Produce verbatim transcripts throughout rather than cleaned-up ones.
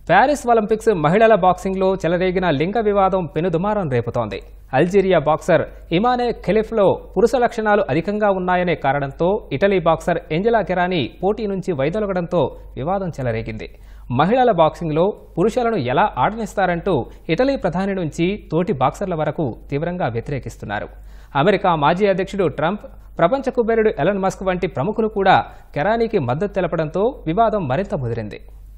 Paris Olympics మహిళల బాక్సింగ్లో చెలరేగిన లింగ వివాదం పెనుదుమారం రేపుతోంది. అల్జీరియా బాక్సర్ ఇమానే ఖలీఫ్లో పురుష లక్షణాలు అధికంగా ఉన్నాయనే కారణంతో ఇటలీ బాక్సర్ ఏంజెలా కెరానీ పోటీ నుంచి వైదొలగడంతో వివాదం చెలరేగింది. మహిళల బాక్సింగ్లో పురుషులను ఎలా ఆడనిస్తారంటూ ఇటలీ ప్రధాని నుంచి తోటి బాక్సర్ల వరకు తీవ్రంగా వ్యతిరేకిస్తున్నారు. అమెరికా మాజీ అధ్యక్షుడు ట్రంప్, ప్రపంచ కుబేరుడు ఎలన్ మస్క్ వంటి ప్రముఖులు కూడా కెరానీకి మద్దతు తెలపడంతో వివాదం మరింత ముదిరింది.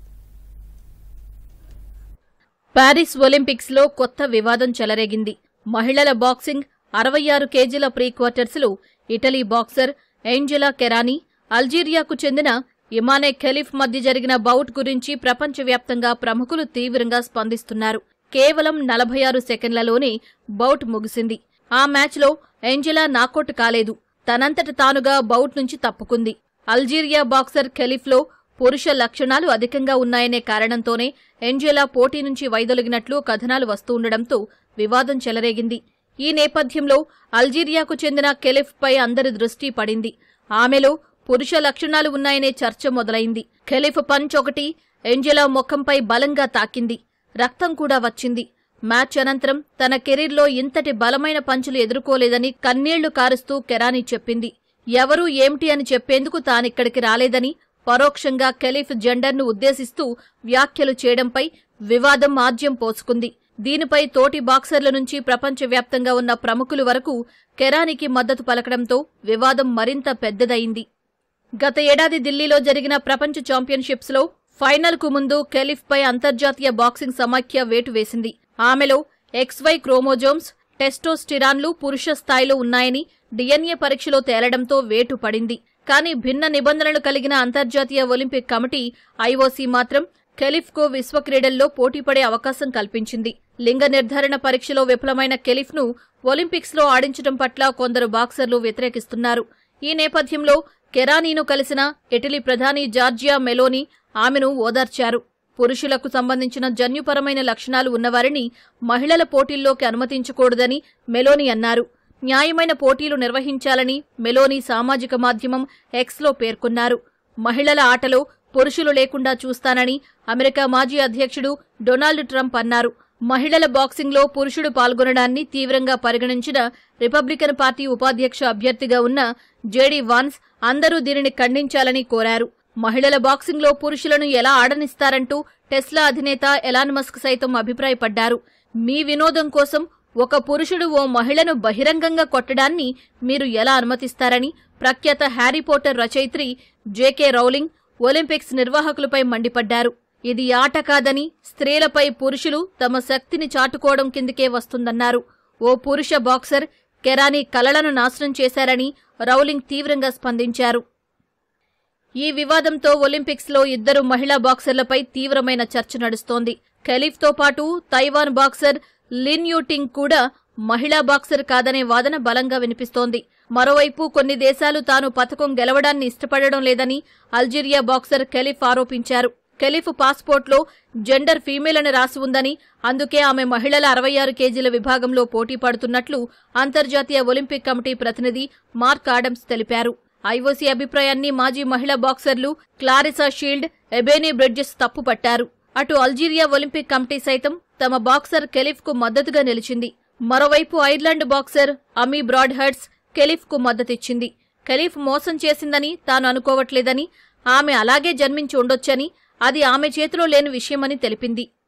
ప్యారిస్ ఒలింపిక్స్ లో కొత్త వివాదం చెలరేగింది. మహిళల బాక్సింగ్ అరవై ఆరు కేజీల ప్రీ క్వార్టర్స్లో ఇటలీ బాక్సర్ ఏంజెలా కెరానీ, అల్జీరియాకు చెందిన ఇమానే ఖలీఫ్ మధ్య జరిగిన బౌట్ గురించి ప్రపంచవ్యాప్తంగా ప్రముఖులు తీవ్రంగా స్పందిస్తున్నారు. కేవలం నలభై ఆరు సెకండ్లలోనే బౌట్ ముగిసింది. ఆ మ్యాచ్లో ఏంజెలా నాకౌట్ కాలేదు. తనంతట తానుగా బౌట్ నుంచి తప్పుకుంది. అల్జీరియా బాక్సర్ ఖలీఫ్లో పురుష లక్షణాలు అధికంగా ఉన్నాయనే కారణంతోనే ఏంజెలా పోటీ నుంచి వైదొలిగినట్లు కథనాలు వస్తుండటంతో వివాదం చెలరేగింది. ఈ నేపథ్యంలో అల్జీరియాకు చెందిన ఖలీఫ్పై అందరి దృష్టి పడింది. ఆమెలో పురుష లక్షణాలు ఉన్నాయనే చర్చ మొదలైంది. ఖలీఫ్ పంచ్ ఒకటి ఏంజెలా ముఖంపై బలంగా తాకింది. రక్తం కూడా వచ్చింది. మ్యాచ్ అనంతరం తన కెరీర్లో ఇంతటి బలమైన పంచులు ఎదుర్కోలేదని కన్నీళ్లు కారుస్తూ కెరానీ చెప్పింది. ఎవరూ ఏమిటి అని చెప్పేందుకు తానిక్కడికి రాలేదని, పరోక్షంగా ఖలీఫ్ జెండర్ను ఉద్దేశిస్తూ వ్యాఖ్యలు చేయడంపై వివాదం ఆజ్యం పోసుకుంది. దీనిపై తోటి బాక్సర్ల నుంచి ప్రపంచవ్యాప్తంగా ఉన్న ప్రముఖుల వరకు కెరానీకి మద్దతు పలకడంతో వివాదం మరింత పెద్దదయింది. గత ఏడాది ఢిల్లీలో జరిగిన ప్రపంచ ఛాంపియన్షిప్స్లో ఫైనల్కు ముందు ఖలీఫ్పై అంతర్జాతీయ బాక్సింగ్ సమాఖ్య వేటు వేసింది. ఆమెలో ఎక్స్వై క్రోమోజోమ్స్, టెస్టోస్టిరాన్లు పురుష స్థాయిలో ఉన్నాయని డిఎన్ఏ పరీక్షలో తేలడంతో వేటు పడింది. కానీ భిన్న నిబంధనలు కలిగిన అంతర్జాతీయ ఒలింపిక్ కమిటీ ఐఓసీ మాత్రం ఖలీఫ్కు విశ్వ క్రీడల్లో పోటీపడే అవకాశం కల్పించింది. లింగ నిర్ధారణ పరీక్షలో విఫలమైన ఖలీఫ్ను ఒలింపిక్స్లో ఆడించడం పట్ల కొందరు బాక్సర్లు వ్యతిరేకిస్తున్నారు. ఈ నేపథ్యంలో కెరానీను కలిసిన ఇటలీ ప్రధాని జార్జియా మెలోనీ ఆమెను ఓదార్చారు. పురుషులకు సంబంధించిన జన్యుపరమైన లక్షణాలు ఉన్నవారిని మహిళల పోటీల్లోకి అనుమతించకూడదని మెలోనీ అన్నారు. న్యాయమైన పోటీలు నిర్వహించాలని మెలోనీ సామాజిక మాధ్యమం ఎక్స్లో పేర్కొన్నారు. మహిళల ఆటలో పురుషులు లేకుండా చూస్తానని అమెరికా మాజీ అధ్యక్షుడు డొనాల్డ్ ట్రంప్ అన్నారు. మహిళల బాక్సింగ్లో పురుషుడు పాల్గొనడాన్ని తీవ్రంగా పరిగణించిన రిపబ్లికన్ పార్టీ ఉపాధ్యక్ష అభ్యర్థిగా ఉన్న జేడీ వాన్స్ అందరూ దీనిని ఖండించాలని కోరారు. మహిళల బాక్సింగ్లో పురుషులను ఎలా ఆడనిస్తారంటూ టెస్లా అధినేత ఎలాన్ మస్క్ సైతం అభిప్రాయపడ్డారు. మీ వినోదం కోసం ఒక పురుషుడు ఓ మహిళను బహిరంగంగా కొట్టడాన్ని మీరు ఎలా అనుమతిస్తారని ప్రఖ్యాత హ్యారీ పోటర్ రచయిత్రి జేకే రౌలింగ్ ఒలింపిక్స్ నిర్వాహకులపై మండిపడ్డారు. ఇది ఆట కాదని, స్త్రీలపై పురుషులు తమ శక్తిని చాటుకోవడం కిందకే వస్తుందన్నారు. ఓ పురుష బాక్సర్ కెరానీ కలలను నాశనం చేశారని రౌలింగ్ తీవ్రంగా స్పందించారు. ఈ వివాదంతో ఒలింపిక్స్లో ఇద్దరు మహిళా బాక్సర్లపై తీవ్రమైన చర్చ నడుస్తోంది. ఖలీఫ్తో పాటు తైవాన్ బాక్సర్ లిన్ యూటింగ్ కూడా మహిళా బాక్సర్ కాదనే వాదన బలంగా వినిపిస్తోంది. మరోవైపు కొన్ని దేశాలు తాను పతకం గెలవడాన్ని ఇష్టపడడం లేదని అల్జీరియా బాక్సర్ ఖలీఫ్ ఆరోపించారు. ఖలీఫ్ పాస్పోర్ట్లో జెండర్ ఫీమేల్ అని రాసి ఉందని, అందుకే ఆమె మహిళల అరవై ఆరు కేజీల విభాగంలో పోటీ పడుతున్నట్లు అంతర్జాతీయ ఒలింపిక్ కమిటీ ప్రతినిధి మార్క్ ఆడమ్స్ తెలిపారు. ఐఓసీ అభిప్రాయాన్ని మాజీ మహిళా బాక్సర్లు క్లారిసా షీల్డ్, ఎబేనీ బ్రిడ్జెస్ తప్పుపట్టారు. అటు అల్జీరియా ఒలింపిక్ కమిటీ సైతం తమ బాక్సర్ ఖలీఫ్కు మద్దతుగా నిలిచింది. మరోవైపు ఐర్లాండ్ బాక్సర్ అమీ బ్రాడ్హెడ్స్ ఖలీఫ్కు మద్దతిచ్చింది. ఖలీఫ్ మోసం చేసిందని తాను అనుకోవట్లేదని, ఆమె అలాగే జన్మించి ఉండొచ్చని, అది ఆమె చేతిలో లేని విషయమని తెలిపింది.